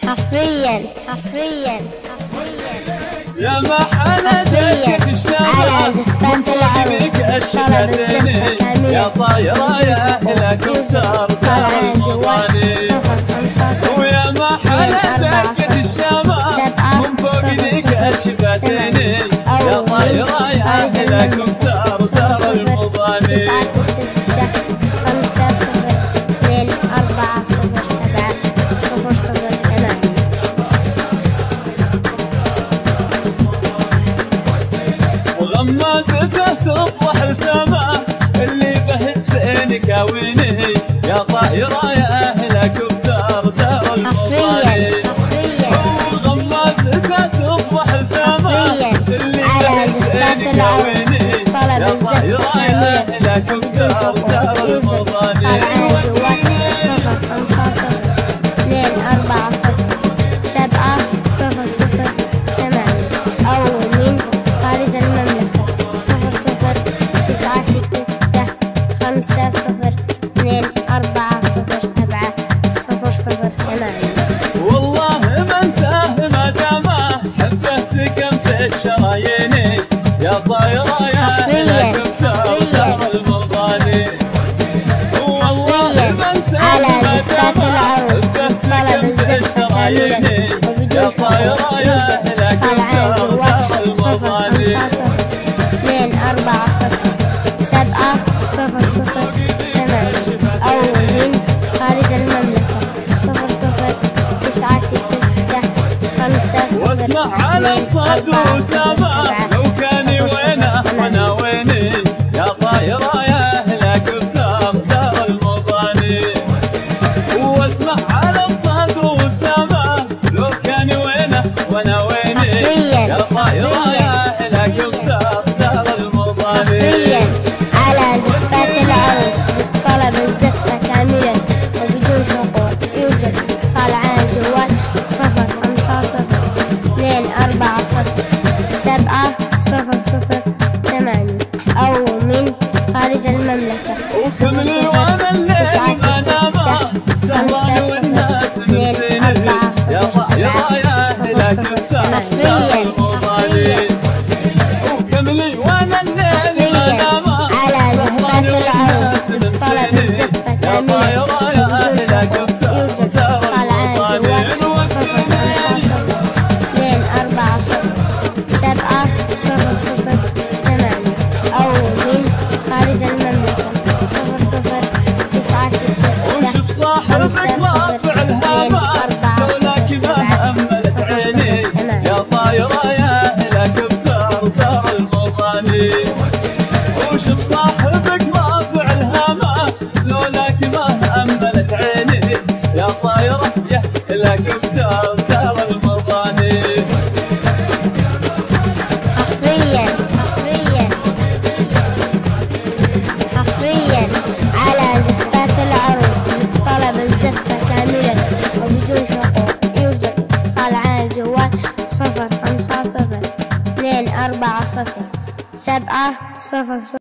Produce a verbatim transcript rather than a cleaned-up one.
حصريا حصريا حصريا يا محل جاكة الشمع من فوقك الشفتين يا طايرة يا أهلك كفتار صار المضاني ويا محل جاكة الشمع من فوقك الشفتين يا طايرة يا أهلك كفتار صار المضاني غمازته تفضح السما اللي بهزين كاويني يا طائرة يا أهل كفتار دار المضاني غمازته تفضح السما اللي بهزين كاويني يا طائرة يا أهل كفتار دار المضاني خمسة صفر اثنين أربعة صفر سبعة صفر صفر ثمانية. والله ما انساه ما دامه حبه سكن في الشرايين يا طايرة يا أهل كفتار دار المضاني. والله ما انساه ما دامه حبه سكن في الشرايين يا طايرة يا أهل كفتار دار المضاني. اثنين أربعة صفر سبعة صفر صفر ثمانية أو من خارج المملكة صفر صفر تسعة ستة ستة خمسة صفر. واسمع على الصد وسامع لو كان وينه وانا ويني يا طايرة يا أهل كفتار دار المضاني. واسمع على الصد وسامع لو كان وينه وانا ويني يا طايرة يا أهل كفتار دار المضاني. على زفات العروس طلب الزفة كاملا وبدون حقوق يوجد اتصال على الجوال صفر خمسة صفر اثنين أربعة صفر سبعة صفر صفر ثمانية أو من خارج المملكة صفر صفر تسعة ستة خمسة صفر اثنين أربعة صفر سبعة صفر صفر حصريا حصريا وكملي وانا الليل على زفات العروس طلب الزفة كاملة يوجد اتصال على الجوال صفر خمسة صفر اثنين أربعة صفر سبعة صفر صفر ثمانية أو من خارج المملكة صفر صفر تسعة ستة ستة خمسة صفر اثنين أربعة صفر سبعة صفر صفر ثمانية. يا طايرة يا أهل كفتار دار المضاني وشوف صاحبك رافع الهامة لولاك ما أملت عيني يا طايرة يا أهل كفتار دار المضاني. حصريا حصريا حصريا على زفات العروس طلب الزفة كاملا وبدون حقوق يوجد اتصال على الجوال صفر خمسة صفر اثنين أربعة صفر سبعة صفر صفر